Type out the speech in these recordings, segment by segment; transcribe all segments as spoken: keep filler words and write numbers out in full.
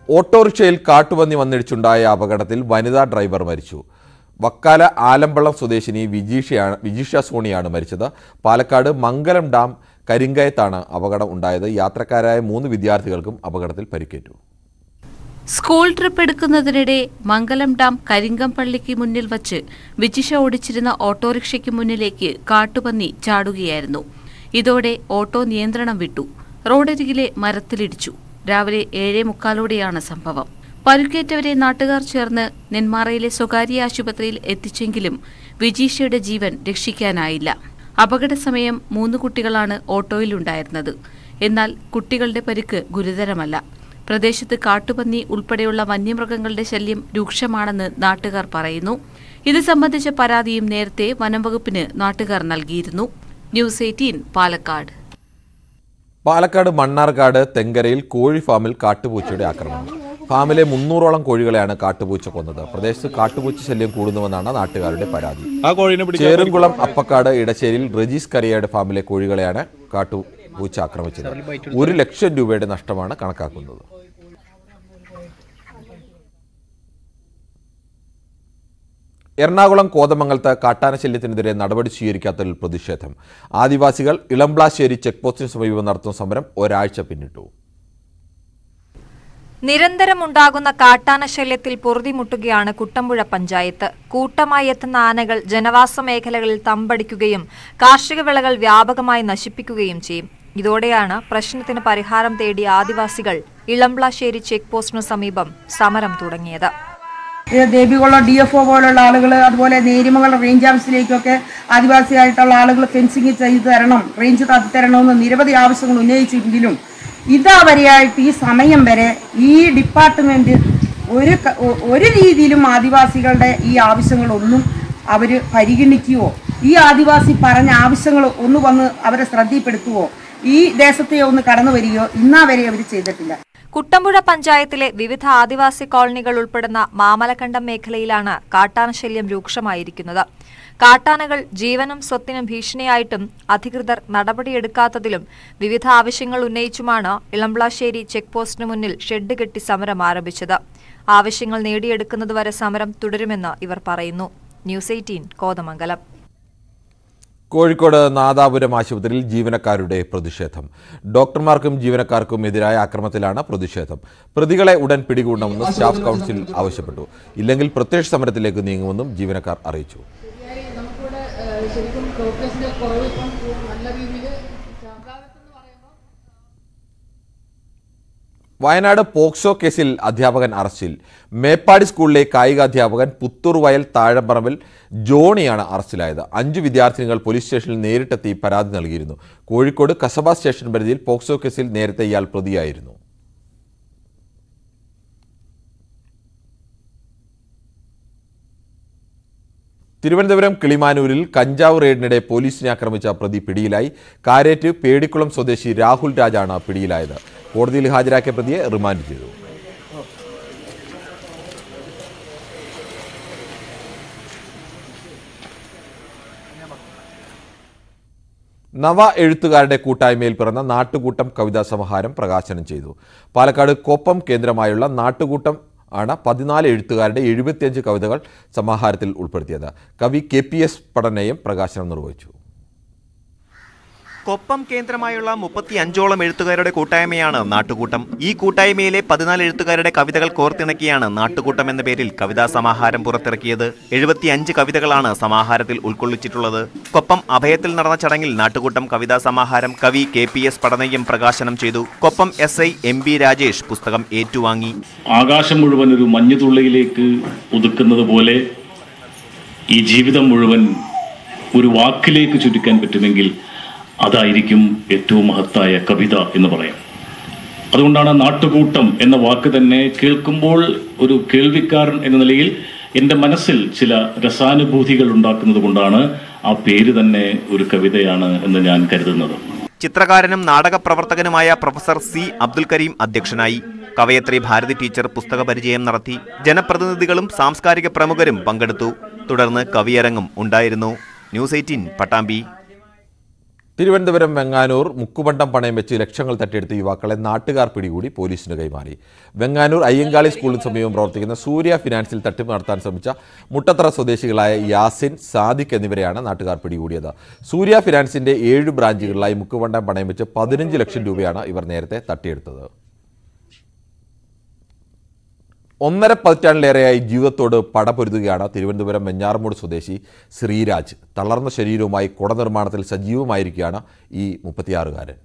ഓട്ടോറിക്ഷയിൽ കാട്ടുപന്നി വന്നിടിച്ചുണ്ടായ അപകടത്തിൽ വനിതാ ഡ്രൈവർ മരിച്ചു. വക്കാല ആലമ്പളം സ്വദേശിനി വിജീഷയാണ് വിജീഷ സോണിയാണ് മരിച്ചത്. പാലക്കാട് മംഗലം ഡാം കരിങ്കയത്താണ് അപകടം ഉണ്ടായത്. യാത്രക്കാരായ മൂന്ന് വിദ്യാർത്ഥികൾക്കും അപകടത്തിൽ പരിക്കേറ്റു. സ്കൂൾ ട്രിപ്പ് എടുക്കുന്നതിനിടെ മംഗലം ഡാം കരിങ്കംപള്ളിക്ക് മുന്നിൽ വച്ച് വിജിഷ ഓടിച്ചിരുന്ന ഓട്ടോറിക്ഷയ്ക്ക് മുന്നിലേക്ക് കാട്ടുപന്നി ചാടുകയായിരുന്നു. ഇതോടെ ഓട്ടോ നിയന്ത്രണം വിട്ടു, റോഡരികിലെ മരത്തിലിടിച്ചു. രാവിലെ ഏഴേ മുക്കാലോടെയാണ് സംഭവം. പരുക്കേറ്റവരെ നാട്ടുകാർ ചേർന്ന് നെന്മാറയിലെ സ്വകാര്യ ആശുപത്രിയിൽ എത്തിച്ചെങ്കിലും വിജീഷയുടെ ജീവൻ രക്ഷിക്കാനായില്ല. അപകട സമയം മൂന്ന് കുട്ടികളാണ് ഓട്ടോയിലുണ്ടായിരുന്നത്. എന്നാൽ കുട്ടികളുടെ പരിക്ക് ഗുരുതരമല്ല. പ്രദേശത്ത് കാട്ടുപന്നി ഉൾപ്പെടെയുള്ള വന്യമൃഗങ്ങളുടെ ശല്യം രൂക്ഷമാണെന്ന് നാട്ടുകാർ പറയുന്നു. ഇത് സംബന്ധിച്ച പരാതിയും നേരത്തെ വനംവകുപ്പിന് നാട്ടുകാർ നൽകിയിരുന്നു. News eighteen Palakkad. പാലക്കാട് മണ്ണാർക്കാട് തെങ്കരയിൽ കോഴി ഫാമിൽ കാട്ടുപൂച്ചയുടെ ആക്രമണം. ഫാമിലെ മുന്നൂറോളം കോഴികളെയാണ് കാട്ടുപൂച്ച കൊന്നത്. പ്രദേശത്ത് കാട്ടുപൂച്ച ശല്യം കൂടുന്നുവെന്നാണ് നാട്ടുകാരുടെ പരാതി. ചേറുംകുളം അപ്പക്കാട് ഇടശ്ശേരിയിൽ റജീസ് കറിയയുടെ ഫാമിലെ കോഴികളെയാണ് കാട്ടുപൂച്ച ആക്രമിച്ചത്. ഒരു ലക്ഷം രൂപയുടെ നഷ്ടമാണ് കണക്കാക്കുന്നത്. എറണാകുളം കോതമംഗലത്ത് കാട്ടാനശല്യത്തിനെതിരെ നടപടി സ്വീകരിക്കാത്തതിൽ പ്രതിഷേധം. ആദിവാസികൾ ഇളംപ്ലാശ്ശേരി ചെക്ക് പോസ്റ്റിന് സമീപം നടത്തുന്ന സമരം ഒരാഴ്ച പിന്നിട്ടു. നിരന്തരമുണ്ടാകുന്ന കാട്ടാനശല്യത്തിൽ പൊറുതിമുട്ടുകയാണ് കുട്ടമ്പുഴ പഞ്ചായത്ത്. കൂട്ടമായി എത്തുന്ന ആനകൾ ജനവാസ മേഖലകളിൽ തമ്പടിക്കുകയും കാർഷിക വിളകൾ വ്യാപകമായി നശിപ്പിക്കുകയും ചെയ്യും. ഇതോടെയാണ് പ്രശ്നത്തിന് പരിഹാരം തേടി ആദിവാസികൾ ഇളംപ്ലാശ്ശേരി ചെക്ക് പോസ്റ്റിനു സമീപം സമരം തുടങ്ങിയത്. ദേവികുളം ഡി എഫ് ഒ പോലുള്ള ആളുകൾ, അതുപോലെ നേരിമംഗലം റേഞ്ച് ഓഫീസിലേക്കൊക്കെ ആദിവാസിയായിട്ടുള്ള ആളുകൾ ഫെൻസിങ് ചെയ്തു തരണം, റേഞ്ച് താത്തി തരണമെന്ന് നിരവധി ആവശ്യങ്ങൾ ഉന്നയിച്ചെങ്കിലും ഇതാവരെയായിട്ട് ഈ സമയം വരെ ഈ ഡിപ്പാർട്ട്മെന്റ് ഒരു ഒരു രീതിയിലും ആദിവാസികളുടെ ഈ ആവശ്യങ്ങളൊന്നും അവർ പരിഗണിക്കുകയോ ഈ ആദിവാസി പറഞ്ഞ ആവശ്യങ്ങൾ ഒന്ന് വന്ന് അവരെ ശ്രദ്ധയിൽപ്പെടുത്തുകയോ ഈ ദേശത്തെ ഒന്ന് കടന്നു വരികയോ ഇന്നാ വരെ അവർ ചെയ്തിട്ടില്ല. കുട്ടമ്പുഴ പഞ്ചായത്തിലെ വിവിധ ആദിവാസി കോളനികൾ ഉൾപ്പെടുന്ന മാമലക്കണ്ടം മേഖലയിലാണ് കാട്ടാനശല്യം രൂക്ഷമായിരിക്കുന്നത്. കാട്ടാനകൾ ജീവനും സ്വത്തിനും ഭീഷണിയായിട്ടും അധികൃതർ നടപടിയെടുക്കാത്തതിലും വിവിധ ആവശ്യങ്ങൾ ഉന്നയിച്ചുമാണ് ഇളംപ്ലാശ്ശേരി ചെക്ക് പോസ്റ്റിന് മുന്നിൽ ഷെഡ് കെട്ടി സമരം ആരംഭിച്ചത്. ആവശ്യങ്ങൾ നേടിയെടുക്കുന്നതുവരെ സമരം തുടരുമെന്ന് ഇവർ പറയുന്നു. News eighteen Kothamangalam. കോഴിക്കോട് നാദാപുരം ആശുപത്രിയിൽ ജീവനക്കാരുടെ പ്രതിഷേധം. ഡോക്ടർമാർക്കും ജീവനക്കാർക്കും എതിരായ ആക്രമണത്തിലാണ് പ്രതിഷേധം. പ്രതികളെ ഉടൻ പിടികൂടണമെന്ന് സ്റ്റാഫ് കൗൺസിൽ ആവശ്യപ്പെട്ടു. ഇല്ലെങ്കിൽ പ്രത്യക്ഷ സമരത്തിലേക്ക് നീങ്ങുമെന്നും ജീവനക്കാർ അറിയിച്ചു. വയനാട് പോക്സോ കേസിൽ അധ്യാപകൻ അറസ്റ്റിൽ. മേപ്പാടി സ്കൂളിലെ കായികാധ്യാപകൻ പുത്തൂർ വയൽ താഴമ്പറമ്പിൽ ജോണിയാണ് അറസ്റ്റിലായത്. അഞ്ചു വിദ്യാർത്ഥിനികൾ പോലീസ് സ്റ്റേഷനിൽ നേരിട്ടെത്തി പരാതി നൽകിയിരുന്നു. കോഴിക്കോട് കസബ സ്റ്റേഷൻ പരിധിയിൽ പോക്സോ കേസിൽ നേരത്തെ ഇയാൾ പ്രതിയായിരുന്നു. തിരുവനന്തപുരം കിളിമാനൂരിൽ കഞ്ചാവ് റെയ്ഡിനിടെ പോലീസിനെ ആക്രമിച്ച പ്രതി പിടിയിലായി. കാരേറ്റ് പേടിക്കുളം സ്വദേശി രാഹുൽ രാജാണ് പിടിയിലായത്. കോടതിയിൽ ഹാജരാക്കിയ പ്രതിയെ റിമാൻഡ് ചെയ്തു. നവ എഴുത്തുകാരുടെ കൂട്ടായ്മയിൽ പിറന്ന നാട്ടുകൂട്ടം കവിതാ സമാഹാരം പ്രകാശനം ചെയ്തു. പാലക്കാട് കൊപ്പം കേന്ദ്രമായുള്ള നാട്ടുകൂട്ടം ആണ് പതിനാല് എഴുത്തുകാരുടെ എഴുപത്തിയഞ്ച് കവിതകൾ സമാഹാരത്തിൽ ഉൾപ്പെടുത്തിയത്. കവി കെ പി എസ് പഠനയും പ്രകാശനം നിർവഹിച്ചു. കൊപ്പം കേന്ദ്രമായുള്ള മുപ്പത്തി അഞ്ചോളം എഴുത്തുകാരുടെ കൂട്ടായ്മയാണ് നാട്ടുകൂട്ടം. ഈ കൂട്ടായ്മയിലെ പതിനാല് എഴുത്തുകാരുടെ കവിതകൾ കോർത്തിണക്കിയാണ് നാട്ടുകൂട്ടം എന്ന പേരിൽ കവിതാ സമാഹാരം പുറത്തിറക്കിയത്. എഴുപത്തിയഞ്ച് കവിതകളാണ് സമാഹാരത്തിൽ ഉൾക്കൊള്ളിച്ചിട്ടുള്ളത്. കൊപ്പം അഭയത്തിൽ നടന്ന ചടങ്ങിൽ നാട്ടുകൂട്ടം കവിതാ സമാഹാരം കവി കെ പി എസ് പഠനയും പ്രകാശനം ചെയ്തു. Koppam S I M B Rajesh പുസ്തകം ഏറ്റുവാങ്ങി. ആകാശം മുഴുവൻ ഒരു മഞ്ഞുതുള്ളിയിലേക്ക് ഒതുക്കുന്നത് പോലെ ഈ ജീവിതം മുഴുവൻ ഒരു വാക്കിലേക്ക് ചുരുക്കാൻ പറ്റുമെങ്കിൽ അതായിരിക്കും ഏറ്റവും മഹത്തായ കവിത എന്ന് പറയാം. അതുകൊണ്ടാണ് നാട്ടുകൂട്ടം എന്ന വാക്ക് തന്നെ കേൾക്കുമ്പോൾ ഒരു കേൾവിക്കാരൻ എന്ന നിലയിൽ എൻ്റെ മനസ്സിൽ ചില രസാനുഭൂതികൾ ഉണ്ടാക്കുന്നത് കൊണ്ടാണ് ആ പേര് തന്നെ ഒരു കവിതയാണ് എന്ന് ഞാൻ കരുതുന്നത്. ചിത്രകാരനും നാടക പ്രവർത്തകനുമായ പ്രൊഫസർ സി അബ്ദുൽ കരീം അധ്യക്ഷനായി. കവയത്രി ഭാരതി ടീച്ചർ പുസ്തക പരിചയം നടത്തി. ജനപ്രതിനിധികളും സാംസ്കാരിക പ്രമുഖരും പങ്കെടുത്തു. തുടർന്ന് കവിയരങ്ങും ഉണ്ടായിരുന്നു. News eighteen Pattambi. തിരുവനന്തപുരം വെങ്ങാനൂർ മുക്കുപണ്ടം പണയം വെച്ച് ലക്ഷങ്ങൾ തട്ടിയെടുത്ത യുവാക്കളെ നാട്ടുകാർ പിടികൂടി പോലീസിന് കൈമാറി. വെങ്ങാനൂർ അയ്യങ്കാളി സ്കൂളിന് സമീപം പ്രവർത്തിക്കുന്ന സൂര്യ ഫിനാൻസിൽ തട്ടിപ്പ് നടത്താൻ ശ്രമിച്ച മുട്ടത്തറ സ്വദേശികളായ യാസിൻ, സാദിഖ് എന്നിവരെയാണ് നാട്ടുകാർ പിടികൂടിയത്. സൂര്യ ഫിനാൻസിന്റെ ഏഴ് ബ്രാഞ്ചുകളിലായി മുക്കുപണ്ടം പണയം വെച്ച് പതിനഞ്ച് ലക്ഷം രൂപയാണ് ഇവർ നേരത്തെ തട്ടിയെടുത്തത്. ഒന്നര പതിറ്റാണ്ടിലേറെയായി ജീവിതത്തോട് പടപൊരുതുകയാണ് തിരുവനന്തപുരം വെഞ്ഞാറമൂട് സ്വദേശി ശ്രീരാജ്. തളർന്ന ശരീരവുമായി കുട നിർമ്മാണത്തിൽ സജീവമായിരിക്കുകയാണ് ഈ മുപ്പത്തിയാറുകാരൻ.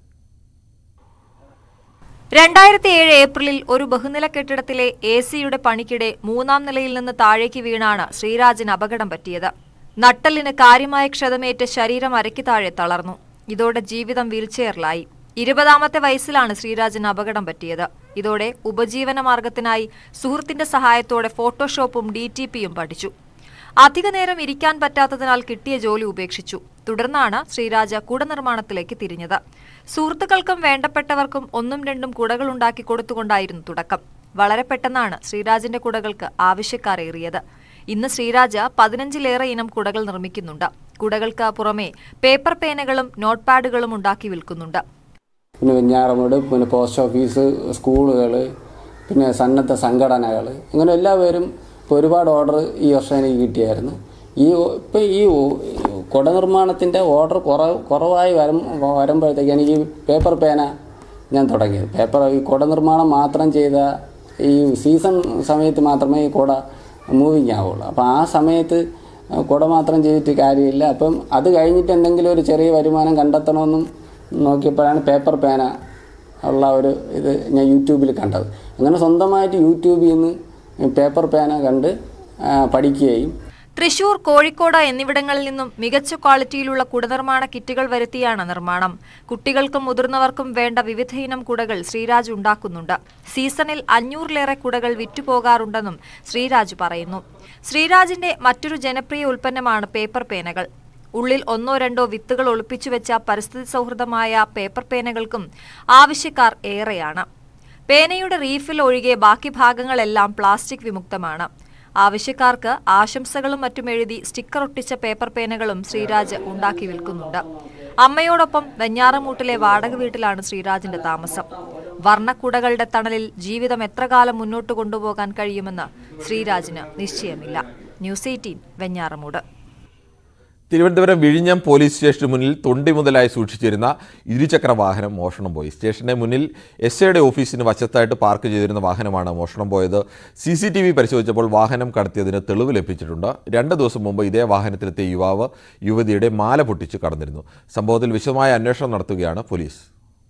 രണ്ടായിരത്തി ഏഴ് ഏപ്രിലിൽ ഒരു ബഹുനില കെട്ടിടത്തിലെ എ സിയുടെ പണിക്കിടെ മൂന്നാം നിലയിൽ നിന്ന് താഴേക്ക് വീണാണ് ശ്രീരാജിന് അപകടം പറ്റിയത്. നട്ടലിന് കാര്യമായ ക്ഷതമേറ്റ് ശരീരം അരയ്ക്ക് താഴെ തളർന്നു. ഇതോടെ ജീവിതം വീൽചെയറിലായി. ഇരുപതാമത്തെ വയസ്സിലാണ് ശ്രീരാജിന് അപകടം പറ്റിയത്. ഇതോടെ ഉപജീവന മാർഗത്തിനായി സുഹൃത്തിന്റെ സഹായത്തോടെ ഫോട്ടോഷോപ്പും ഡി ടി പിയും പഠിച്ചു. അധിക നേരം ഇരിക്കാൻ പറ്റാത്തതിനാൽ കിട്ടിയ ജോലി ഉപേക്ഷിച്ചു. തുടർന്നാണ് ശ്രീരാജ് കുട നിർമ്മാണത്തിലേക്ക് തിരിഞ്ഞത്. സുഹൃത്തുക്കൾക്കും വേണ്ടപ്പെട്ടവർക്കും ഒന്നും രണ്ടും കുടകൾ ഉണ്ടാക്കി കൊടുത്തുകൊണ്ടായിരുന്നു തുടക്കം. വളരെ പെട്ടെന്നാണ് ശ്രീരാജിന്റെ കുടകൾക്ക് ആവശ്യക്കാരേറിയത്. ഇന്ന് ശ്രീരാജ് പതിനഞ്ചിലേറെ ഇനം കുടകൾ നിർമ്മിക്കുന്നുണ്ട്. കുടകൾക്ക് പുറമെ പേപ്പർ പേനകളും നോട്ട് പാഡുകളും ഉണ്ടാക്കി വിൽക്കുന്നുണ്ട്. പിന്നെ വെഞ്ഞാറമൂട്, പിന്നെ പോസ്റ്റ് ഓഫീസ്, സ്കൂളുകൾ, പിന്നെ സന്നദ്ധ സംഘടനകൾ, അങ്ങനെ എല്ലാവരും ഇപ്പോൾ ഒരുപാട് ഓർഡർ ഈ വർഷം എനിക്ക് കിട്ടിയായിരുന്നു. ഈ ഇപ്പോൾ ഈ കുട നിർമ്മാണത്തിൻ്റെ ഓർഡർ കുറവ് കുറവായി വരും വരുമ്പോഴത്തേക്ക് എനിക്ക് പേപ്പർ പേന ഞാൻ തുടങ്ങിയത്. പേപ്പർ ഈ കുട നിർമ്മാണം മാത്രം ചെയ്ത ഈ സീസൺ സമയത്ത് മാത്രമേ ഈ കുട മൂവിങ് ആവുള്ളൂ. അപ്പോൾ ആ സമയത്ത് കുട മാത്രം ചെയ്തിട്ട് കാര്യമില്ല. അപ്പം അത് കഴിഞ്ഞിട്ട് എന്തെങ്കിലും ഒരു ചെറിയ വരുമാനം കണ്ടെത്തണമെന്നും നോക്കിയപ്പോഴാണ് പേപ്പർ പേന ഉള്ള ഒരു ഇത് ഞാൻ യൂട്യൂബിൽ കണ്ടത്. അങ്ങനെ സ്വന്തമായിട്ട് യൂട്യൂബിൽ നിന്ന് പേപ്പർ പേന കണ്ട് പഠിക്കുകയും തൃശൂർ, കോഴിക്കോട് എന്നിവിടങ്ങളിൽ നിന്നും മികച്ച ക്വാളിറ്റിയിലുള്ള കുടനിർമ്മാണ കിറ്റുകൾ വരുത്തിയാണ് നിർമ്മാണം. കുട്ടികൾക്കും മുതിർന്നവർക്കും വേണ്ട വിവിധയിനം കുടകൾ ശ്രീരാജ് ഉണ്ടാക്കുന്നുണ്ട്. സീസണിൽ അഞ്ഞൂറിലേറെ കുടകൾ വിറ്റുപോകാറുണ്ടെന്നും ശ്രീരാജ് പറയുന്നു. ശ്രീരാജിന്റെ മറ്റൊരു ജനപ്രിയ ഉൽപ്പന്നമാണ് പേപ്പർ പേനകൾ. ഉള്ളിൽ ഒന്നോ രണ്ടോ വിത്തുകൾ ഒളിപ്പിച്ചു വെച്ച പരിസ്ഥിതി സൗഹൃദമായ പേപ്പർ പേനകൾക്കും ആവശ്യക്കാർ ഏറെയാണ്. പേനയുടെ റീഫിൽ ഒഴികെ ബാക്കി ഭാഗങ്ങളെല്ലാം പ്ലാസ്റ്റിക് വിമുക്തമാണ്. ആവശ്യക്കാർക്ക് ആശംസകളും മറ്റും എഴുതി സ്റ്റിക്കർ ഒട്ടിച്ച പേപ്പർ പേനകളും ശ്രീരാജ് ഉണ്ടാക്കി വിൽക്കുന്നുണ്ട്. അമ്മയോടൊപ്പം വെഞ്ഞാറമൂട്ടിലെ വാടക വീട്ടിലാണ് ശ്രീരാജിന്റെ താമസം. വർണ്ണക്കുടകളുടെ തണലിൽ ജീവിതം എത്ര കാലം മുന്നോട്ട് കൊണ്ടുപോകാൻ കഴിയുമെന്ന് ശ്രീരാജിന് നിശ്ചയമില്ല. News eighteen, Venjaramoodu. തിരുവനന്തപുരം വിഴിഞ്ഞം പോലീസ് സ്റ്റേഷന് മുന്നിൽ തൊണ്ടി മുതലായി സൂക്ഷിച്ചിരുന്ന ഇരുചക്ര വാഹനം മോഷണം പോയി. സ്റ്റേഷന്റെ മുന്നിൽ എസ് ഐയുടെ ഓഫീസിന് വശത്തായിട്ട് പാർക്ക് ചെയ്തിരുന്ന വാഹനമാണ് മോഷണം പോയത്. സി സി ടി വി പരിശോധിച്ചപ്പോൾ വാഹനം കടത്തിയതിന് തെളിവ് ലഭിച്ചിട്ടുണ്ട്. രണ്ട് ദിവസം മുമ്പ് ഇതേ വാഹനത്തിലെത്തിയ യുവാവ് യുവതിയുടെ മാല പൊട്ടിച്ച് കടന്നിരുന്നു. സംഭവത്തിൽ വിശദമായ അന്വേഷണം നടത്തുകയാണ് പോലീസ്.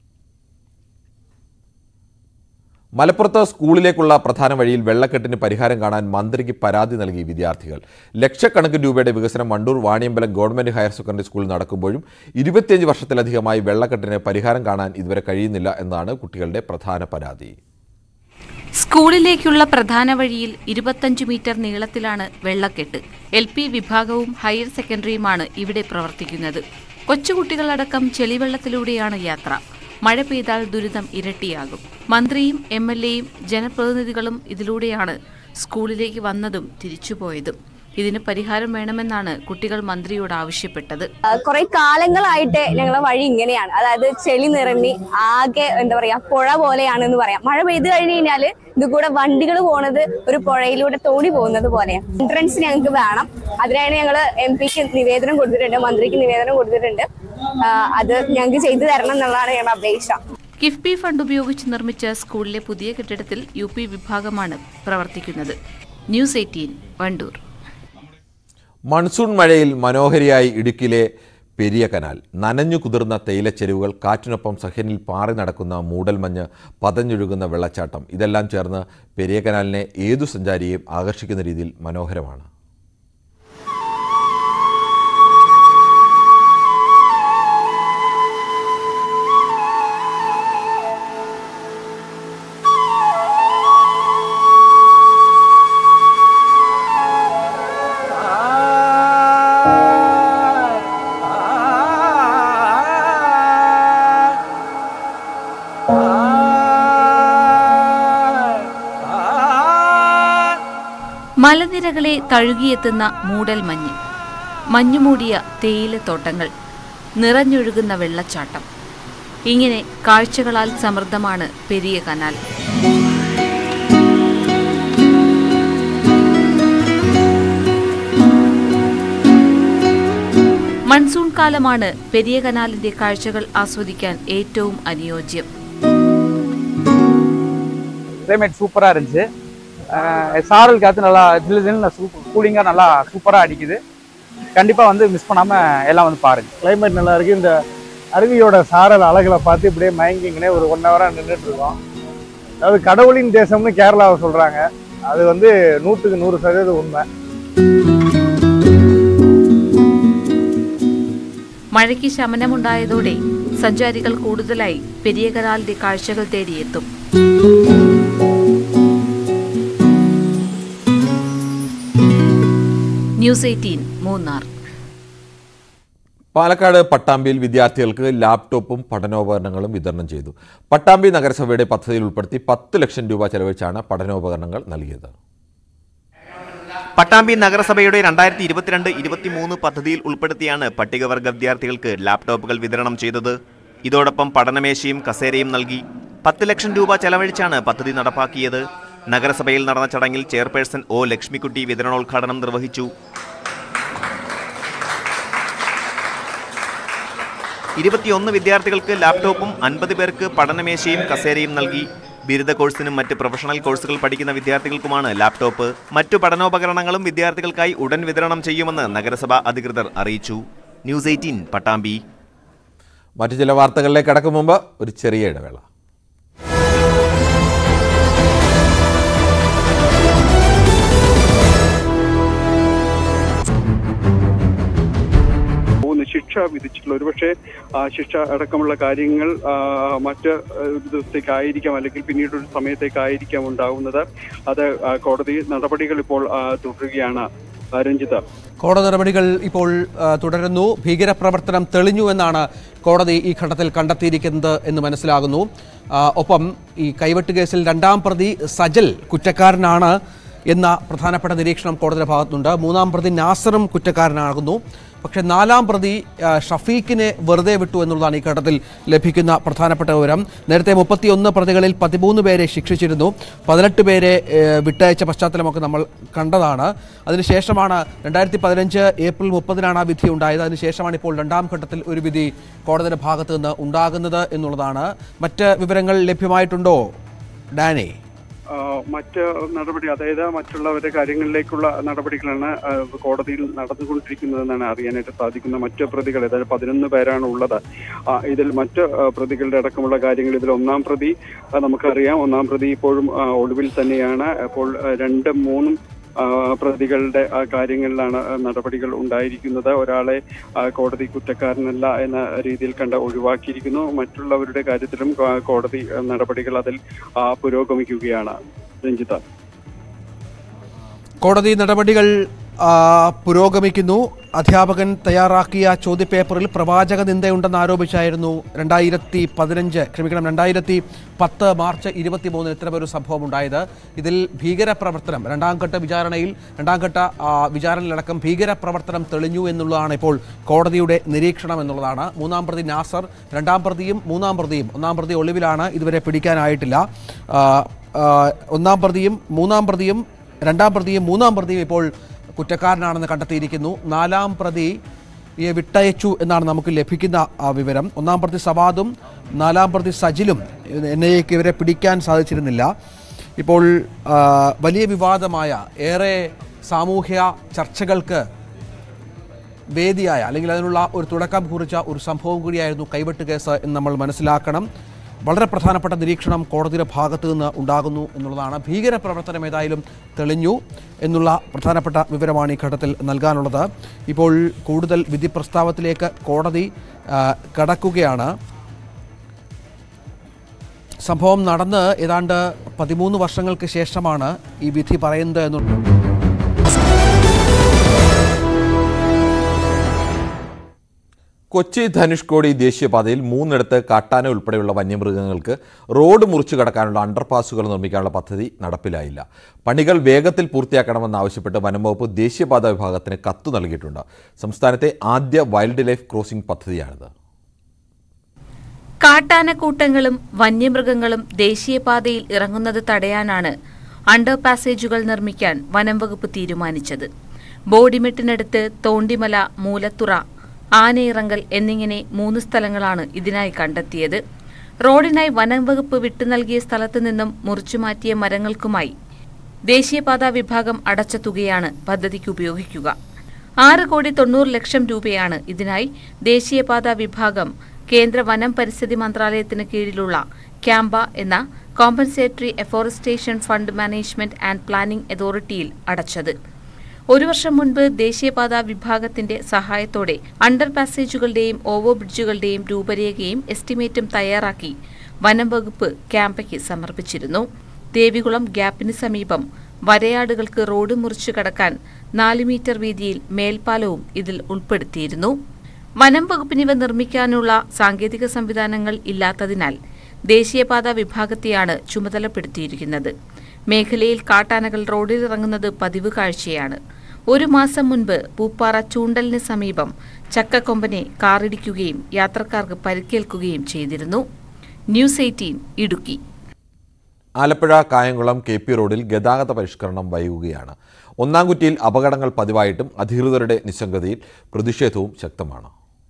മലപ്പുറത്ത് സ്കൂളിലേക്കുള്ള പ്രധാന വഴിയിൽ വെള്ളക്കെട്ടിന് പരിഹാരം കാണാൻ മന്ത്രിക്ക് പരാതി നൽകി വിദ്യാർത്ഥികൾ. ലക്ഷക്കണക്കിന് രൂപയുടെ വികസനം Vandoor Vaniyambalam government higher secondary സ്കൂളിൽ നടക്കുമ്പോഴും ഇരുപത്തിയഞ്ച് വർഷത്തിലധികമായി വെള്ളക്കെട്ടിന് പരിഹാരം കാണാൻ ഇതുവരെ കഴിയുന്നില്ല എന്നതാണ് കുട്ടികളുടെ പ്രധാന പരാതി. സ്കൂളിലേക്കുള്ള പ്രധാന വഴിയിൽ ഇരുപത്തഞ്ച് മീറ്റർ നീളത്തിലാണ് വെള്ളക്കെട്ട്. എൽ പി വിഭാഗവും ഹയർ സെക്കൻഡറിയുമാണ് ഇവിടെ പ്രവർത്തിക്കുന്നത്. കൊച്ചുകുട്ടികളടക്കം ചെളിവെള്ളത്തിലൂടെയാണ് യാത്ര. മഴ പെയ്താൽ ദുരിതം ഇരട്ടിയാകും. മന്ത്രിയും എം എൽ എയും ജനപ്രതിനിധികളും ഇതിലൂടെയാണ് സ്കൂളിലേക്ക് വന്നതും തിരിച്ചുപോയതും. ഇതിന് പരിഹാരം വേണമെന്നാണ് കുട്ടികൾ മന്ത്രിയോട് ആവശ്യപ്പെട്ടത്. കുറെ കാലങ്ങളായിട്ട് ഞങ്ങളെ വഴി ഇങ്ങനെയാണ്, അതായത് ചെളി നിറഞ്ഞ് ആകെ എന്താ പറയാ പുഴ പോലെയാണെന്ന് പറയാം. മഴ പെയ്തു കഴിഞ്ഞു കഴിഞ്ഞാല് ഇത് കൂടെ വണ്ടികൾ പോണത് ഒരു പുഴയിലൂടെ തോണി പോകുന്നത് പോലെയാണ്. എൻട്രൻസ് ഞങ്ങൾക്ക് വേണം. അതിനാണ് ഞങ്ങള് എം പിക്ക് നിവേദനം കൊടുത്തിട്ടുണ്ട്, മന്ത്രിക്ക് നിവേദനം കൊടുത്തിട്ടുണ്ട്. അത് ഞങ്ങൾക്ക് ചെയ്തു തരണം എന്നുള്ളതാണ് ഞങ്ങളുടെ അപേക്ഷ. കിഫ്ബി ഫണ്ട് ഉപയോഗിച്ച് നിർമ്മിച്ച സ്കൂളിലെ പുതിയ കെട്ടിടത്തിൽ യു പി വിഭാഗമാണ് പ്രവർത്തിക്കുന്നത്. News eighteen, Wandoor. മൺസൂൺ മഴയിൽ മനോഹരിയായി ഇടുക്കിയിലെ പെരിയ കനാൽ. നനഞ്ഞു കുതിർന്ന തേയിലച്ചെരുവുകൾ, കാറ്റിനൊപ്പം സഹ്യനിൽ പാറി നടക്കുന്ന മൂടൽമഞ്ഞ്, പതഞ്ഞൊഴുകുന്ന വെള്ളച്ചാട്ടം, ഇതെല്ലാം ചേർന്ന് പെരിയ കനാലിനെ ഏതു സഞ്ചാരിയെയും ആകർഷിക്കുന്ന രീതിയിൽ മനോഹരമാണ്. മലനിരകളെ തഴുകിയെത്തുന്ന മൂടൽമഞ്ഞ്, മഞ്ഞുമൂടിയ തേയിലത്തോട്ടങ്ങൾ, നിറഞ്ഞൊഴുകുന്ന വെള്ളച്ചാട്ടം. ഇങ്ങനെ കാഴ്ചകളാൽ സമൃദ്ധമാണ് പെരിയ കനാൽ. മൺസൂൺ കാലമാണ് പെരിയ കനാലിന്റെ കാഴ്ചകൾ ആസ്വദിക്കാൻ ഏറ്റവും അനുയോജ്യം. கிளைமேட் சூப்பராக இருந்துச்சு. சாரல் காற்று நல்லா ஜில்லு ஜில்லுன்னு சூப்பர் கூலிங்காக நல்லா சூப்பராக அடிக்குது. கண்டிப்பாக வந்து மிஸ் பண்ணாமல் எல்லாம் வந்து பாருங்கள். கிளைமேட் நல்லா இருக்குது. இந்த அருவியோட சாரல் அழகுல பார்த்து இப்படியே மயங்கிங்கனே ஒரு ஒன் ஹவராக நின்றுட்டு இருக்கோம். அதாவது கடவுளின் தேசம்னு கேரளாவை சொல்கிறாங்க. அது வந்து நூற்றுக்கு நூறு சதவீதம் உண்மை. മഴയ്ക്ക് ശമനമുണ്ടായതോടെ സഞ്ചാരികൾ കൂടുതലായി പെരിയ കനാലിന്റെ കാഴ്ചകൾ തേടിയെത്തും. News eighteen Munnar. പാലക്കാട് പട്ടാമ്പിയിൽ വിദ്യാർത്ഥികൾക്ക് ലാപ്ടോപ്പും പഠനോപകരണങ്ങളും വിതരണം ചെയ്തു. പട്ടാമ്പി നഗരസഭയുടെ പദ്ധതിയിൽ ഉൾപ്പെടുത്തി പത്ത് ലക്ഷം രൂപ ചെലവഴിച്ചാണ് പഠനോപകരണങ്ങൾ നൽകിയത്. പട്ടാമ്പി നഗരസഭയുടെ രണ്ടായിരത്തി ഇരുപത്തിരണ്ട് ഇരുപത്തിമൂന്ന് പദ്ധതിയിൽ ഉൾപ്പെടുത്തിയാണ് പട്ടികവർഗ വിദ്യാർത്ഥികൾക്ക് ലാപ്ടോപ്പുകൾ വിതരണം ചെയ്തത്. ഇതോടൊപ്പം പഠനമേശയും കസേരയും നൽകി. പത്ത് ലക്ഷം രൂപ ചെലവഴിച്ചാണ് പദ്ധതി നടപ്പാക്കിയത്. നഗരസഭയിൽ നടന്ന ചടങ്ങിൽ ചെയർപേഴ്സൺ ഒ ലക്ഷ്മിക്കുട്ടി വിതരണോദ്ഘാടനം നിർവഹിച്ചു. ഇരുപത്തിയൊന്ന് വിദ്യാർത്ഥികൾക്ക് ലാപ്ടോപ്പും അൻപത് പേർക്ക് പഠനമേശയും കസേരയും നൽകി. ബിരുദ കോഴ്സിനും മറ്റ് പ്രൊഫഷണൽ കോഴ്സുകൾ പഠിക്കുന്ന വിദ്യാർത്ഥികൾക്കുമാണ് ലാപ്ടോപ്പ്. മറ്റു പഠനോപകരണങ്ങളും വിദ്യാർത്ഥികൾക്കായി ഉടൻ വിതരണം ചെയ്യുമെന്ന് നഗരസഭ അധികൃതർ അറിയിച്ചു. News eighteen Pattambi. മറ്റു ചില വാർത്തകളിലേക്ക് കടക്കും മുമ്പ് ഒരു ചെറിയ ഇടവേള. ശിക്ഷ വിധിച്ചിട്ടുള്ള ഒരുപക്ഷെ ശിക്ഷ അടക്കമുള്ള കാര്യങ്ങൾ മറ്റ് ദിവസത്തേക്കായിരിക്കാം അല്ലെങ്കിൽ പിന്നീട് ഒരു സമയത്തേക്കായിരിക്കാം ഉണ്ടാകുന്നത്. അത് കോടതി നടപടികൾ ഇപ്പോൾ തുടരുകയാണ്. രഞ്ജിത്ത്, കോടതി നടപടികൾ ഇപ്പോൾ തുടരുന്നു. ഭീകരപ്രവർത്തനം തെളിഞ്ഞു എന്നാണ് കോടതി ഈ ഘട്ടത്തിൽ കണ്ടെത്തിയിരിക്കുന്നത് എന്ന് മനസ്സിലാകുന്നു. ഒപ്പം ഈ കൈവെട്ട് കേസിൽ രണ്ടാം പ്രതി സജൽ കുറ്റക്കാരനാണ് എന്ന പ്രധാനപ്പെട്ട നിരീക്ഷണം കോടതിയുടെ ഭാഗത്തുനിന്നുണ്ട്. മൂന്നാം പ്രതി നാസറും കുറ്റക്കാരനാകുന്നു. പക്ഷേ നാലാം പ്രതി ഷഫീഖിനെ വെറുതെ വിട്ടു എന്നുള്ളതാണ് ഈ ഘട്ടത്തിൽ ലഭിക്കുന്ന പ്രധാനപ്പെട്ട വിവരം. നേരത്തെ മുപ്പത്തിയൊന്ന് പ്രതികളിൽ പതിമൂന്ന് പേരെ ശിക്ഷിച്ചിരുന്നു. പതിനെട്ട് പേരെ വിട്ടയച്ച പശ്ചാത്തലമൊക്കെ നമ്മൾ കണ്ടതാണ്. അതിനുശേഷമാണ് രണ്ടായിരത്തി പതിനഞ്ച് ഏപ്രിൽ മുപ്പതിനാണ് ആ വിധി ഉണ്ടായത്. അതിനുശേഷമാണ് ഇപ്പോൾ രണ്ടാം ഘട്ടത്തിൽ ഒരു വിധി കോടതിയുടെ ഭാഗത്തു നിന്ന് ഉണ്ടാകുന്നത് എന്നുള്ളതാണ്. മറ്റ് വിവരങ്ങൾ ലഭ്യമായിട്ടുണ്ടോ ഡാനി? മറ്റ് നടപടി, അതായത് മറ്റുള്ളവരുടെ കാര്യങ്ങളിലേക്കുള്ള നടപടികളാണ് കോടതിയിൽ നടന്നുകൊണ്ടിരിക്കുന്നതെന്നാണ് അറിയാനായിട്ട് സാധിക്കുന്ന. മറ്റ് പ്രതികൾ, അതായത് പതിനൊന്ന് പേരാണ് ഉള്ളത്. ഇതിൽ മറ്റ് പ്രതികളുടെ അടക്കമുള്ള കാര്യങ്ങൾ, ഇതിൽ ഒന്നാം പ്രതി നമുക്കറിയാം. ഒന്നാം പ്രതി ഇപ്പോഴും ഒളിവിൽ തന്നെയാണ്. അപ്പോൾ രണ്ടും മൂന്നും പ്രതികളുടെ കാര്യങ്ങളിലാണ് നടപടികൾ ഉണ്ടായിരിക്കുന്നത്. ഒരാളെ കോടതി കുറ്റക്കാരനല്ല എന്ന രീതിയിൽ കണ്ട് ഒഴിവാക്കിയിരിക്കുന്നു. മറ്റുള്ളവരുടെ കാര്യത്തിലും കോടതി നടപടികൾ അതിൽ പുരോഗമിക്കുകയാണ്. രഞ്ജിത, കോടതി നടപടികൾ പുരോഗമിക്കുന്നു. അധ്യാപകൻ തയ്യാറാക്കിയ ചോദ്യപേപ്പറിൽ പ്രവാചക നിന്ദയുണ്ടെന്ന് ആരോപിച്ചായിരുന്നു രണ്ടായിരത്തി പതിനഞ്ച് ക്ഷമിക്കണം രണ്ടായിരത്തി പത്ത് മാർച്ച് ഇരുപത്തി മൂന്നിന് ഇത്തരമൊരു സംഭവം ഉണ്ടായത്. ഇതിൽ ഭീകരപ്രവർത്തനം രണ്ടാം ഘട്ട വിചാരണയിൽ രണ്ടാം ഘട്ട വിചാരണയിലടക്കം ഭീകരപ്രവർത്തനം തെളിഞ്ഞു എന്നുള്ളതാണ് ഇപ്പോൾ കോടതിയുടെ നിരീക്ഷണം എന്നുള്ളതാണ്. മൂന്നാം പ്രതി നാസർ, രണ്ടാം പ്രതിയും മൂന്നാം പ്രതിയും ഒന്നാം പ്രതി ഒളിവിലാണ്, ഇതുവരെ പിടിക്കാനായിട്ടില്ല. ഒന്നാം പ്രതിയും മൂന്നാം പ്രതിയും രണ്ടാം പ്രതിയും മൂന്നാം പ്രതിയും ഇപ്പോൾ കുറ്റക്കാരനാണെന്ന് കണ്ടെത്തിയിരിക്കുന്നു. നാലാം പ്രതിയെ വിട്ടയച്ചു എന്നാണ് നമുക്ക് ലഭിക്കുന്ന വിവരം. ഒന്നാം പ്രതി സവാദും നാലാം പ്രതി സജിലും എൻ ഐ എക്ക് ഇവരെ പിടിക്കാൻ സാധിച്ചിരുന്നില്ല. ഇപ്പോൾ വലിയ വിവാദമായ, ഏറെ സാമൂഹ്യ ചർച്ചകൾക്ക് വേദിയായ അല്ലെങ്കിൽ അതിനുള്ള ഒരു തുടക്കം കുറിച്ച ഒരു സംഭവം കൂടിയായിരുന്നു കൈവെട്ട് കേസ് എന്ന് നമ്മൾ മനസ്സിലാക്കണം. വളരെ പ്രധാനപ്പെട്ട നിരീക്ഷണം കോടതിയുടെ ഭാഗത്തു നിന്ന് ഉണ്ടാകുന്നു എന്നുള്ളതാണ്. ഭീകരപ്രവർത്തനം ഏതായാലും തെളിഞ്ഞു എന്നുള്ള പ്രധാനപ്പെട്ട വിവരമാണ് ഈ ഘട്ടത്തിൽ നൽകാനുള്ളത്. ഇപ്പോൾ കൂടുതൽ വിധി പ്രസ്താവത്തിലേക്ക് കോടതി കടക്കുകയാണ്. സംഭവം നടന്ന് ഏതാണ്ട് പതിമൂന്ന് വർഷങ്ങൾക്ക് ശേഷമാണ് ഈ വിധി പറയുന്നത് എന്നുള്ളത്. കൊച്ചി ധനുഷ്കോടി ദേശീയപാതയിൽ മൂന്നിടത്ത് കാട്ടാന ഉൾപ്പെടെയുള്ള വന്യമൃഗങ്ങൾക്ക് റോഡ് മുറിച്ചു കടക്കാനുള്ള അണ്ടർപാസുകൾ നിർമ്മിക്കാനുള്ള പദ്ധതി നടപ്പിലായില്ല. പണികൾ വേഗത്തിൽ പൂർത്തിയാക്കണമെന്നാവശ്യപ്പെട്ട് വനംവകുപ്പ് ദേശീയപാത വിഭാഗത്തിന് കത്ത് നൽകിയിട്ടുണ്ട്. സംസ്ഥാനത്തെ ആദ്യ വൈൽഡ് ലൈഫ് ക്രോസിംഗ് പദ്ധതിയാണിത്. കാട്ടാനക്കൂട്ടങ്ങളും വന്യമൃഗങ്ങളും ദേശീയപാതയിൽ ഇറങ്ങുന്നത് തടയാനാണ് അണ്ടർ പാസേജുകൾ നിർമ്മിക്കാൻ വനംവകുപ്പ് തീരുമാനിച്ചത്. ബോഡിമെട്ടിനടുത്ത് തോണ്ടിമല, മൂലത്തുറ, ആനയിറങ്കൽ എന്നിങ്ങനെ മൂന്ന് സ്ഥലങ്ങളാണ് ഇതിനായി കണ്ടെത്തിയത്. റോഡിനായി വനംവകുപ്പ് വിട്ടു നൽകിയ സ്ഥലത്തു നിന്നും മുറിച്ചുമാറ്റിയ മരങ്ങൾക്കുമായി ദേശീയപാതാ വിഭാഗം അടച്ച തുകയാണ് പദ്ധതിക്ക് ഉപയോഗിക്കുക. ആറ് കോടി തൊണ്ണൂറ് ലക്ഷം രൂപയാണ് ഇതിനായി ദേശീയപാതാ വിഭാഗം കേന്ദ്ര വനം പരിസ്ഥിതി മന്ത്രാലയത്തിന് കീഴിലുള്ള ക്യാമ്പ എന്ന compensatory afforestation fund management and planning അതോറിറ്റിയിൽ അടച്ചത്. ഒരു വർഷം മുൻപ് ദേശീയപാതാ വിഭാഗത്തിന്റെ സഹായത്തോടെ അണ്ടർ പാസേജുകളുടെയും ഓവർ ബ്രിഡ്ജുകളുടെയും രൂപരേഖയും എസ്റ്റിമേറ്റും തയ്യാറാക്കി വനം വകുപ്പ് ക്യാമ്പയ്ക്ക് സമർപ്പിച്ചിരുന്നു. ദേവികുളം ഗ്യാപ്പിന് സമീപം വരയാടുകൾക്ക് റോഡ് മുറിച്ചു കടക്കാൻ നാല് മീറ്റർ വീതിയിൽ മേൽപ്പാലവും ഇതിൽ ഉൾപ്പെടുത്തിയിരുന്നു. വനം വകുപ്പിനിവ നിർമ്മിക്കാനുള്ള സാങ്കേതിക സംവിധാനങ്ങൾ ഇല്ലാത്തതിനാൽ ദേശീയപാതാ വിഭാഗത്തെയാണ് ചുമതലപ്പെടുത്തിയിരിക്കുന്നത്. മേഖലയിൽ കാട്ടാനകൾ റോഡിലിറങ്ങുന്നത് പതിവ് കാഴ്ചയാണ്. ഒരു മാസം മുൻപ് പൂപ്പാറ ചൂണ്ടലിന് സമീപം ചക്കക്കൊമ്പനെ കാറിടിക്കുകയും യാത്രക്കാർക്ക് പരിക്കേൽക്കുകയും ചെയ്തിരുന്നു. News eighteen Idukki. Alappuzha Kayamkulam K P റോഡിൽ ഗതാഗത പരിഷ്കരണം വൈകുകയാണ്. ഒന്നാംകുറ്റിയിൽ അപകടങ്ങൾ പതിവായിട്ടും അധികൃതരുടെ നിസ്സംഗതയിൽ പ്രതിഷേധവും ശക്തമാണ്.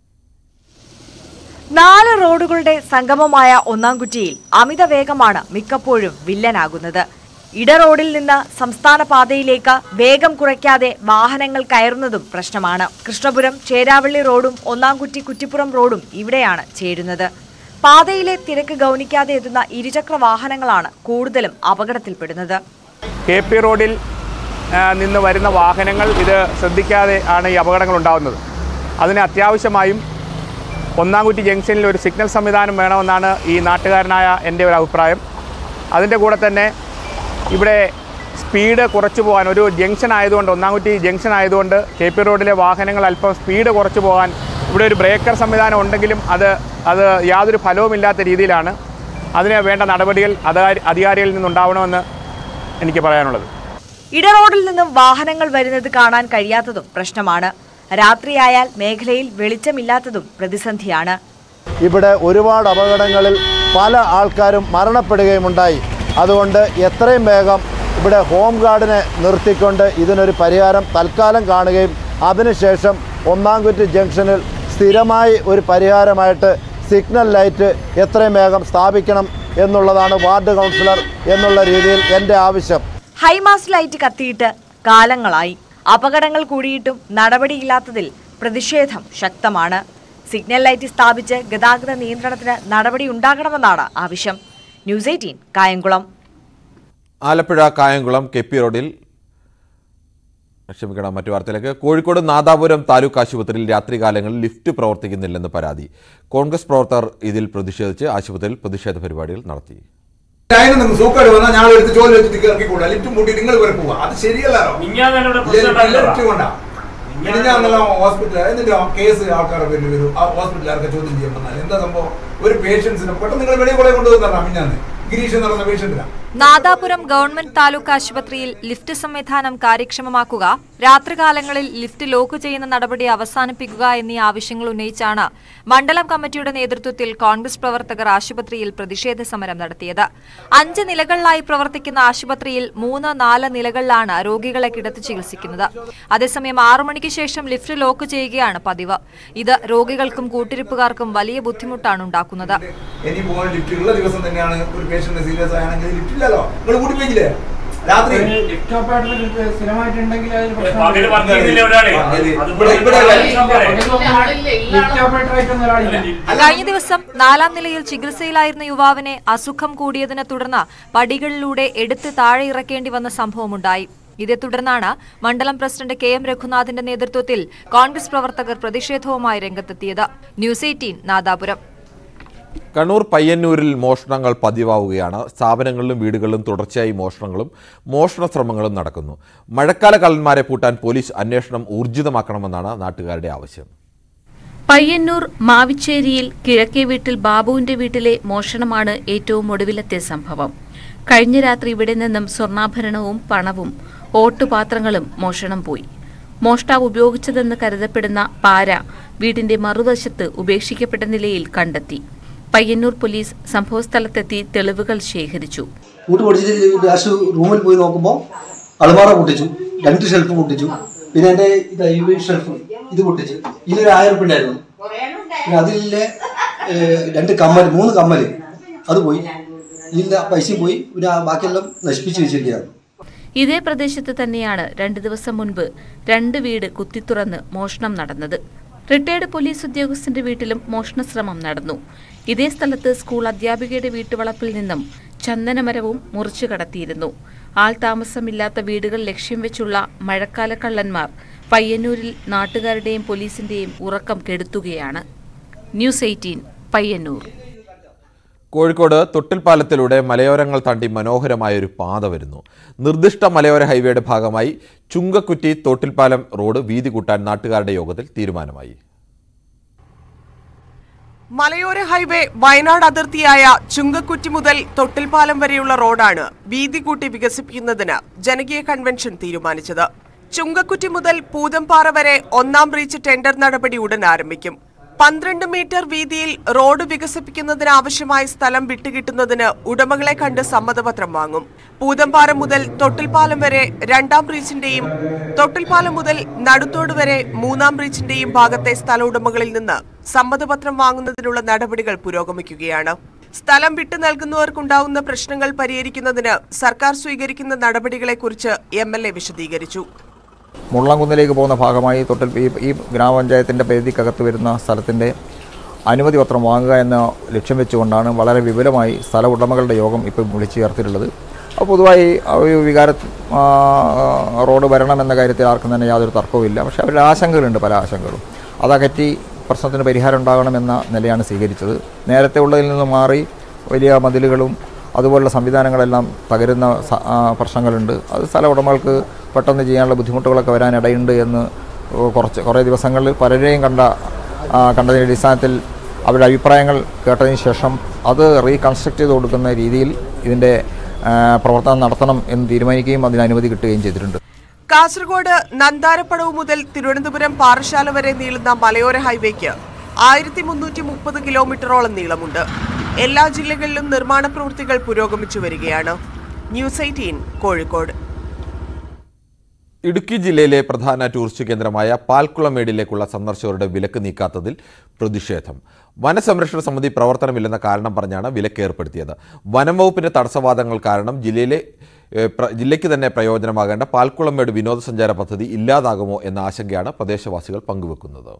നാല് റോഡുകളുടെ സംഗമമായ ഒന്നാംകുറ്റിയിൽ അമിത വേഗമാണ് മിക്കപ്പോഴും വില്ലനാകുന്നത്. ഇടറോഡിൽ നിന്ന് സംസ്ഥാന പാതയിലേക്ക് വേഗം കുറയ്ക്കാതെ വാഹനങ്ങൾ കയറുന്നതും പ്രശ്നമാണ്. കൃഷ്ണപുരം ചേരാവള്ളി റോഡും ഒന്നാംകുറ്റി കുറ്റിപ്പുറം റോഡും ഇവിടെയാണ് ചേരുന്നത്. പാതയിലെ തിരക്ക് ഗൗനിക്കാതെ എത്തുന്ന ഇരുചക്ര വാഹനങ്ങളാണ് കൂടുതലും അപകടത്തിൽപ്പെടുന്നത്. കെ പി റോഡിൽ നിന്ന് വരുന്ന വാഹനങ്ങൾ ഇത് ശ്രദ്ധിക്കാതെ ആണ് ഈ അപകടങ്ങൾ ഉണ്ടാകുന്നത്. അതിന് അത്യാവശ്യമായും ഒന്നാംകുറ്റി ജംഗ്ഷനിൽ ഒരു സിഗ്നൽ സംവിധാനം വേണമെന്നാണ് ഈ നാട്ടുകാരനായ എൻ്റെ ഒരു അഭിപ്രായം. അതിൻ്റെ കൂടെ തന്നെ ഇവിടെ സ്പീഡ് കുറച്ചു പോകാൻ, ഒരു ജംഗ്ഷൻ ആയതുകൊണ്ട്, ഒന്നാംകുറ്റി ജംഗ്ഷൻ ആയതുകൊണ്ട് കെ പി റോഡിലെ വാഹനങ്ങൾ അല്പം സ്പീഡ് കുറച്ചു പോകാൻ ഇവിടെ ഒരു ബ്രേക്കർ സംവിധാനം ഉണ്ടെങ്കിലും അത് അത് യാതൊരു ഫലവുമില്ലാത്ത രീതിയിലാണ്. അതിന് വേണ്ട നടപടികൾ അധികാരികളിൽ നിന്നുണ്ടാവണമെന്ന് എനിക്ക് പറയാനുള്ളത്. ഇടറോഡിൽ നിന്നും വാഹനങ്ങൾ വരുന്നത് കാണാൻ കഴിയാത്തതും പ്രശ്നമാണ്. രാത്രിയായാൽ മേഖലയിൽ വെളിച്ചമില്ലാത്തതും പ്രതിസന്ധിയാണ്. ഇവിടെ ഒരുപാട് അപകടങ്ങളിൽ പല ആൾക്കാരും മരണപ്പെടുകയുമുണ്ടായി. അതുകൊണ്ട് എത്രയും വേഗം ഇവിടെ ഹോം ഗാർഡിനെ നിർത്തിക്കൊണ്ട് ഇതിനൊരു പരിഹാരം തൽക്കാലം കാണുകയും അതിനുശേഷം ഒന്നാംകുറ്റി ജംഗ്ഷനിൽ സ്ഥിരമായി ഒരു പരിഹാരമായിട്ട് സിഗ്നൽ ലൈറ്റ് എത്രയും വേഗം സ്ഥാപിക്കണം എന്നുള്ളതാണ് വാർഡ് കൗൺസിലർ എന്നുള്ള രീതിയിൽ എൻ്റെ ആവശ്യം. ഹൈമാസ്റ്റ് ലൈറ്റ് കത്തിയിട്ട് കാലങ്ങളായി. അപകടങ്ങൾ കൂടിയിട്ടും നടപടിയില്ലാത്തതിൽ പ്രതിഷേധം ശക്തമാണ്. സിഗ്നൽ ലൈറ്റ് സ്ഥാപിച്ച് ഗതാഗത നിയന്ത്രണത്തിന് നടപടി ഉണ്ടാകണമെന്നാണ് ആവശ്യം. News eighteen Kayamkulam. Alappuzha Kayamkulam K P റോഡിൽ ക്ഷമിക്കണം മറ്റു വാർത്തയിലേക്ക്. കോഴിക്കോട് നാദാപുരം താലൂക്ക് ആശുപത്രിയിൽ രാത്രികാലങ്ങളിൽ ലിഫ്റ്റ് പ്രവർത്തിക്കുന്നില്ലെന്ന് പരാതി. കോൺഗ്രസ് പ്രവർത്തകർ ഇതിൽ പ്രതിഷേധിച്ച് ആശുപത്രിയിൽ പ്രതിഷേധ പരിപാടികൾ നടത്തി. സൂക്കാട് വന്നാൽ ഞാൻ എടുത്ത് ജോലി വെച്ചിട്ട് ഇറക്കിക്കൂടാ, ലിഫ്റ്റും കൂട്ടി നിങ്ങൾ വരെ പോവാ. അത് ശരിയല്ലോ. ലിഫ്റ്റ് കൊണ്ടാ മിനിഞ്ഞാന്നെല്ലാം ഹോസ്പിറ്റലിൽ എന്നിട്ട് കേസ് ആൾക്കാരുടെ പേരിൽ വരും. ആ ഹോസ്പിറ്റലുകാർക്ക് ചോദ്യം ചെയ്യാൻ വന്നാൽ എന്താ സംഭവം? ഒരു പേഷ്യൻസിനെ പെട്ടെന്ന് നിങ്ങൾ വെളിയിൽ കൂടെ കൊണ്ടുവന്നാ മിഞ്ഞാന്ന് ഗിരീഷ് എന്ന് പറഞ്ഞ പേഷ്യന്റിനാണ്. നാദാപുരം ഗവൺമെന്റ് താലൂക്ക് ആശുപത്രിയിൽ ലിഫ്റ്റ് സംവിധാനം കാര്യക്ഷമമാക്കുക, രാത്രികാലങ്ങളിൽ ലിഫ്റ്റ് ലോക്ക് ചെയ്യുന്ന നടപടി അവസാനിപ്പിക്കുക എന്നീ ആവശ്യങ്ങൾ ഉന്നയിച്ചാണ് മണ്ഡലം കമ്മിറ്റിയുടെ നേതൃത്വത്തിൽ കോൺഗ്രസ് പ്രവർത്തകർ ആശുപത്രിയിൽ പ്രതിഷേധ സമരം നടത്തിയത്. അഞ്ച് നിലകളിലായി പ്രവർത്തിക്കുന്ന ആശുപത്രിയിൽ മൂന്ന് നാല് നിലകളിലാണ് രോഗികളെ കിടത്തി ചികിത്സിക്കുന്നത്. അതേസമയം ആറു മണിക്ക് ശേഷം ലിഫ്റ്റ് ലോക്ക് ചെയ്യുകയാണ് പതിവ്. ഇത് രോഗികൾക്കും കൂട്ടിരിപ്പുകാർക്കും വലിയ ബുദ്ധിമുട്ടാണ് ഉണ്ടാക്കുന്നത്. രാത്രി കഴിഞ്ഞ ദിവസം നാലാം നിലയിൽ ചികിത്സയിലായിരുന്ന യുവാവിനെ അസുഖം കൂടിയതിനെ തുടർന്ന് പടികളിലൂടെ എടുത്ത് താഴെ ഇറക്കേണ്ടി വന്ന സംഭവമുണ്ടായി. ഇതേ തുടർന്നാണ് മണ്ഡലം പ്രസിഡന്റ് കെ എം രഘുനാഥിന്റെ നേതൃത്വത്തിൽ കോൺഗ്രസ് പ്രവർത്തകർ പ്രതിഷേധവുമായി രംഗത്തെത്തിയത്. News eighteen Nadapuram. കണ്ണൂർ പയ്യന്നൂരിൽ മോഷണങ്ങൾ പതിവാവുകയാണ്. സ്ഥാപനങ്ങളിലും വീടുകളിലും തുടർച്ചയായി മോഷണങ്ങളും മോഷണ ശ്രമങ്ങളും നടക്കുന്നു. മഴക്കാല കള്ളന്മാരെ പൂട്ടാൻ പോലീസ് അന്വേഷണം ഊർജിതമാക്കണമെന്നാണ് നാട്ടുകാരുടെ ആവശ്യം. പയ്യന്നൂർ മാവിച്ചേരിയിൽ കിഴക്കേ വീട്ടിൽ ബാബുവിന്റെ വീട്ടിലെ മോഷണമാണ് ഏറ്റവും ഒടുവിലത്തെ സംഭവം. കഴിഞ്ഞ രാത്രി ഇവിടെ നിന്നും സ്വർണ്ണാഭരണവും പണവും ഓട്ടുപാത്രങ്ങളും മോഷണം പോയി. മോഷ്ടാവ് ഉപയോഗിച്ചതെന്ന് കരുതപ്പെടുന്ന പാര വീടിന്റെ മറുവശത്ത് ഉപേക്ഷിക്കപ്പെട്ട നിലയിൽ കണ്ടെത്തി. പയ്യന്നൂർ പോലീസ് സംഭവസ്ഥലത്തെത്തി തെളിവുകൾ ശേഖരിച്ചു. റൂമിൽ പോയി നോക്കുമ്പോൾ അളമാറ പൊട്ടിച്ചു, രണ്ട് ഷെൽഫ് പൊട്ടിച്ചു, പിന്നെ എന്റെ ഷെൽഫ് ഇത് പൊട്ടിച്ചു. ഇതിലൊരു ആയിരം ഉറുപ്പിക ഉണ്ടായിരുന്നു. പിന്നെ അതിലെ രണ്ട് കമ്മൽ മൂന്ന് കമ്മല് അത് പോയി. ഇതിന്റെ പൈസയും പോയി. പിന്നെ ബാക്കിയെല്ലാം നശിപ്പിച്ചു വെച്ചിരിക്കുകയാണ്. ഇതേ പ്രദേശത്ത് തന്നെയാണ് രണ്ടു ദിവസം മുൻപ് രണ്ട് വീട് കുത്തിത്തുറന്ന് മോഷണം നടന്നത്. റിട്ടയർഡ് പോലീസ് ഉദ്യോഗസ്ഥന്റെ വീട്ടിലും മോഷണശ്രമം നടന്നു. ഇതേ സ്ഥലത്ത് സ്കൂൾ അധ്യാപികയുടെ വീട്ടുവളപ്പിൽ നിന്നും ചന്ദനമരവും മുറിച്ചു കടത്തിയിരുന്നു. ആൾ താമസമില്ലാത്ത വീടുകൾ ലക്ഷ്യം വെച്ചുള്ള മഴക്കാല കള്ളന്മാർ പയ്യന്നൂരിൽ നാട്ടുകാരുടെയും പോലീസിന്റെയും ഉറക്കം കെടുത്തുകയാണ്. News eighteen Payyannur. കോഴിക്കോട് തൊട്ടിൽപ്പാലത്തിലൂടെ മലയോരങ്ങൾ താണ്ടി മനോഹരമായൊരു പാത വരുന്നു. നിർദ്ദിഷ്ട മലയോര ഹൈവേയുടെ ഭാഗമായി ചുങ്കക്കുറ്റി തോട്ടിൽപ്പാലം റോഡ് വീതി കൂട്ടാൻ നാട്ടുകാരുടെ യോഗത്തിൽ തീരുമാനമായി. മലയോര ഹൈവേ വയനാട് അതിർത്തിയായ ചുങ്കക്കുറ്റി മുതൽ തൊട്ടിൽപ്പാലം വരെയുള്ള റോഡാണ് വീതി കൂട്ടി വികസിപ്പിക്കുന്നതിന് ജനകീയ കൺവെൻഷൻ തീരുമാനിച്ചത്. ചുങ്കക്കുറ്റി മുതൽ പൂതംപാറ വരെ ഒന്നാം റീച്ച് ടെൻഡർ നടപടി ഉടൻ ആരംഭിക്കും. പന്ത്രണ്ട് മീറ്റർ വീതിയിൽ റോഡ് വികസിപ്പിക്കുന്നതിന് ആവശ്യമായ സ്ഥലം വിട്ടുകിട്ടുന്നതിന് ഉടമകളെ കണ്ട് സമ്മതപത്രം വാങ്ങും. പൂതംപാറ മുതൽ തൊട്ടിൽപ്പാലം വരെ രണ്ടാം റീച്ചിന്റെയും തൊട്ടിൽപ്പാലം മുതൽ നടുത്തോട് വരെ മൂന്നാം റീച്ചിന്റെയും ഭാഗത്തെ സ്ഥല ഉടമകളിൽ നിന്ന് സമ്മതപത്രം വാങ്ങുന്നതിനുള്ള നടപടികൾ പുരോഗമിക്കുകയാണ്. സ്ഥലം വിട്ടു നൽകുന്നവർക്കുണ്ടാവുന്ന പ്രശ്നങ്ങൾ പരിഹരിക്കുന്നതിന് സർക്കാർ സ്വീകരിക്കുന്ന നടപടികളെക്കുറിച്ച് എം എൽ എ വിശദീകരിച്ചു. മുള്ളംകുന്നിലേക്ക് പോകുന്ന ഭാഗമായി തൊട്ടിൽ ഈ ഗ്രാമപഞ്ചായത്തിൻ്റെ പരിധിക്കകത്ത് വരുന്ന സ്ഥലത്തിൻ്റെ അനുമതി പത്രം വാങ്ങുക എന്ന ലക്ഷ്യം വെച്ചുകൊണ്ടാണ് വളരെ വിപുലമായി സ്ഥല ഉടമകളുടെ യോഗം ഇപ്പോൾ വിളിച്ചു ചേർത്തിട്ടുള്ളത്. അപ്പോൾ പൊതുവായി ഒരു വികാര റോഡ് വരണമെന്ന കാര്യത്തിൽ ആർക്കും തന്നെ യാതൊരു തർക്കവുമില്ല. പക്ഷേ അവരുടെ ആശങ്കകളുണ്ട്, പല ആശങ്കകളും. അതകറ്റി പ്രശ്നത്തിന് പരിഹാരം ഉണ്ടാകണമെന്ന നിലയാണ് സ്വീകരിച്ചത്. നേരത്തെ ഉള്ളതിൽ നിന്ന് മാറി വലിയ മതിലുകളും അതുപോലുള്ള സംവിധാനങ്ങളെല്ലാം തകരുന്ന പ്രശ്നങ്ങളുണ്ട്. അത് സ്ഥല ഉടമകൾക്ക് പെട്ടെന്ന് ചെയ്യാനുള്ള ബുദ്ധിമുട്ടുകളൊക്കെ വരാനിടയുണ്ട് എന്ന് കുറച്ച് കുറേ ദിവസങ്ങളിൽ പലരെയും കണ്ട കണ്ടതിൻ്റെ അടിസ്ഥാനത്തിൽ അവരുടെ അഭിപ്രായങ്ങൾ കേട്ടതിന് ശേഷം അത് റീകൺസ്ട്രക്ട് ചെയ്ത് കൊടുക്കുന്ന രീതിയിൽ ഇതിൻ്റെ പ്രവർത്തനം നടത്തണം എന്ന് തീരുമാനിക്കുകയും അതിന് അനുമതി കിട്ടുകയും ചെയ്തിട്ടുണ്ട്. കാസർഗോഡ് നന്താരപ്പടവ് മുതൽ തിരുവനന്തപുരം പാറശാല വരെ നീളുന്ന മലയോര ഹൈവേക്ക് ആയിരത്തി മുന്നൂറ്റി മുപ്പത് കിലോമീറ്ററോളം നീളമുണ്ട്. എല്ലാ ജില്ലകളിലും നിർമ്മാണ പ്രവൃത്തികൾ പുരോഗമിച്ചു വരികയാണ്. News eighteen Kozhikode. ഇടുക്കി ജില്ലയിലെ പ്രധാന ടൂറിസ്റ്റ് കേന്ദ്രമായ പാൽക്കുളമേടിലേക്കുള്ള സന്ദർശകരുടെ വിലക്ക് നീക്കാത്തതിൽ പ്രതിഷേധം. വനസംരക്ഷണ സമിതി പ്രവർത്തനമില്ലെന്ന കാരണം പറഞ്ഞാണ് വിലക്ക് ഏർപ്പെടുത്തിയത്. വനം വകുപ്പിന്റെ തടസ്സവാദങ്ങൾ കാരണം ജില്ലയിലെ ജില്ലയ്ക്ക് തന്നെ പ്രയോജനമാകേണ്ട പാൽക്കുളമേട് വിനോദസഞ്ചാര പദ്ധതി ഇല്ലാതാകുമോ എന്ന ആശങ്കയാണ് പ്രദേശവാസികൾ പങ്കുവെക്കുന്നത്.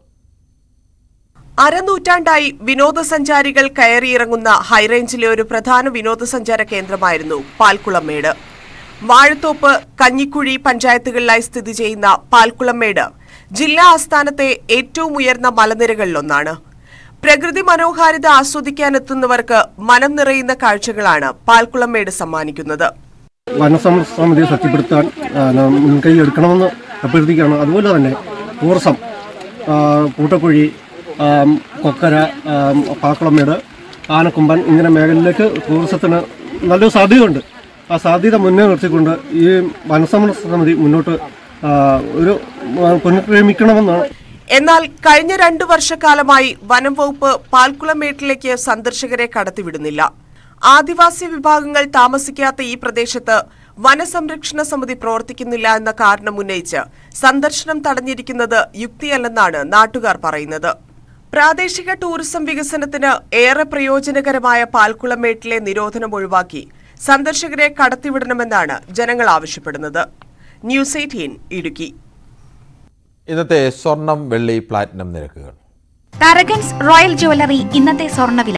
അരനൂറ്റാണ്ടായി വിനോദസഞ്ചാരികൾ കയറിയിറങ്ങുന്ന ഹൈറേഞ്ചിലെ ഒരു പ്രധാന വിനോദസഞ്ചാര കേന്ദ്രമായിരുന്നു പാൽക്കുളമേട്. വാഴത്തോപ്പ്, കഞ്ഞിക്കുഴി പഞ്ചായത്തുകളിലായി സ്ഥിതി ചെയ്യുന്ന പാൽക്കുളമേട് ജില്ലാ ആസ്ഥാനത്തെ ഏറ്റവും ഉയർന്ന മലനിരകളിലൊന്നാണ്. പ്രകൃതി മനോഹാരിത ആസ്വദിക്കാനെത്തുന്നവർക്ക് മനം നിറയുന്ന കാഴ്ചകളാണ് പാൽക്കുളമേട് സമ്മാനിക്കുന്നത്. വനസംരക്ഷണ സമിതി ശക്തിപ്പെടുത്താൻ മുൻകൈ എടുക്കണമെന്ന് അഭ്യർത്ഥിക്കുകയാണ്. അതുപോലെ തന്നെ ടൂറിസം, കൂട്ടക്കുഴി, കൊക്കര, പാക്കുളമേട്, ആനക്കൊമ്പൻ ഇങ്ങനെ മേഖലയിലേക്ക് ടൂറിസത്തിന് നല്ലൊരു സാധ്യതയുണ്ട്. ആ സാധ്യത മുന്നേ നിർത്തിക്കൊണ്ട് ഈ വനസംരക്ഷണ സമിതി മുന്നോട്ട് ഒരു പുനഃക്രമിക്കണമെന്നാണ്. എന്നാൽ കഴിഞ്ഞ രണ്ടു വർഷക്കാലമായി വനം വകുപ്പ് പാൽക്കുളമേട്ടിലേക്ക് സന്ദർശകരെ കടത്തിവിടുന്നില്ല. ആദിവാസി വിഭാഗങ്ങൾ താമസിക്കാത്ത ഈ പ്രദേശത്ത് വനസംരക്ഷണ സമിതി പ്രവർത്തിക്കുന്നില്ല എന്ന കാരണം ഉന്നയിച്ച് സന്ദർശനം തടഞ്ഞിരിക്കുന്നത് യുക്തിയല്ലെന്നാണ് നാട്ടുകാർ പറയുന്നത്. പ്രാദേശിക ടൂറിസം വികസനത്തിന് ഏറെ പ്രയോജനകരമായ പാൽക്കുളമേട്ടിലെ നിരോധനം ഒഴിവാക്കി സന്ദർശകരെ കടത്തിവിടണമെന്നാണ് ജനങ്ങൾ ആവശ്യപ്പെടുന്നത്. News eighteen Idukki. ഇന്നത്തെ സ്വർണം, വെള്ളി, പ്ലാറ്റിനം നിരക്കുകൾ. തരകൻസ് റോയൽ ജ്വല്ലറി ഇന്നത്തെ സ്വർണ്ണവില